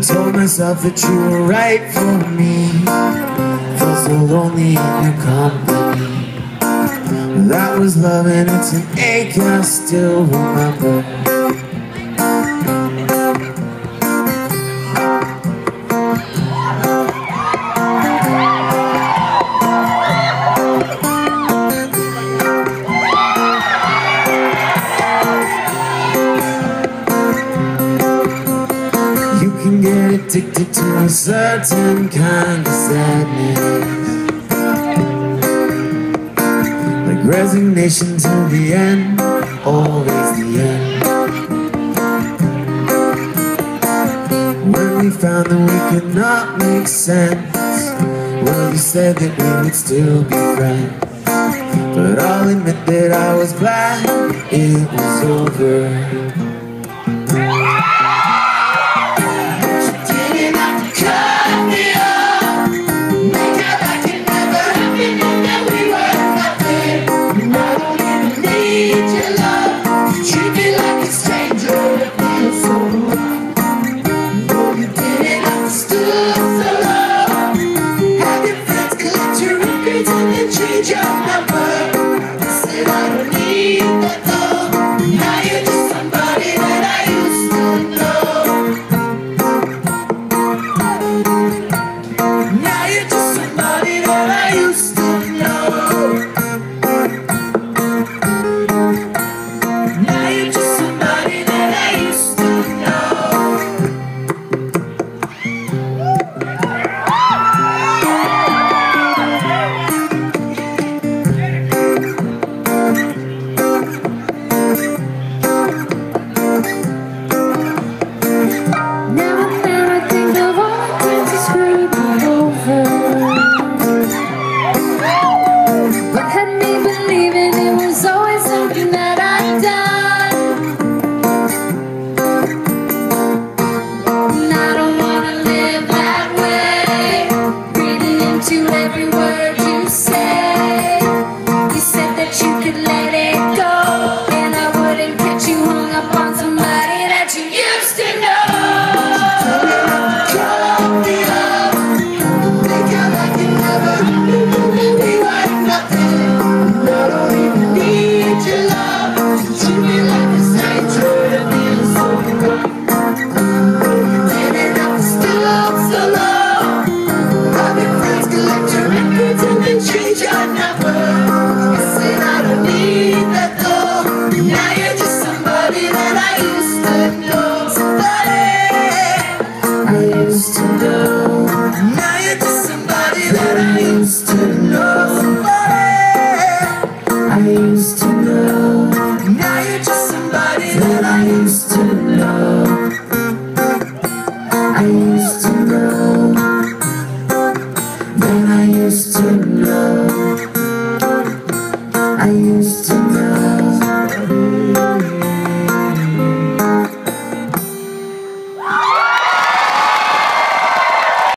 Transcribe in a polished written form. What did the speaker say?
told myself that you were right for me. Felt so lonely in your company. That was love and it's an ache I still remember. You can get addicted to a certain kind of sadness, like resignation to the end, always the end. When we found that we could not make sense, well, you said that we would still be friends. But I'll admit that I was glad it was over. Change your number. I said I don't need that love. Now you're just somebody that I used to know. Now you're just somebody that I used to know. Now you're just somebody that I used to every word you say. You said that you could let it go, and I wouldn't get you hung up on somebody that you used to know. Call me up, make out like you never knew we were nothing. I don't even need your love. You treat me like a stranger and feel so good. You did it up still so low. I've been friends, collect your records and then change your number. I said I don't need that though. Now you're just somebody that I used to know. Somebody I used to know. Now you're just somebody that I used to know. Somebody I used to know. Now you're just somebody that I used to know. I used to know. Then I used to know. I used to know.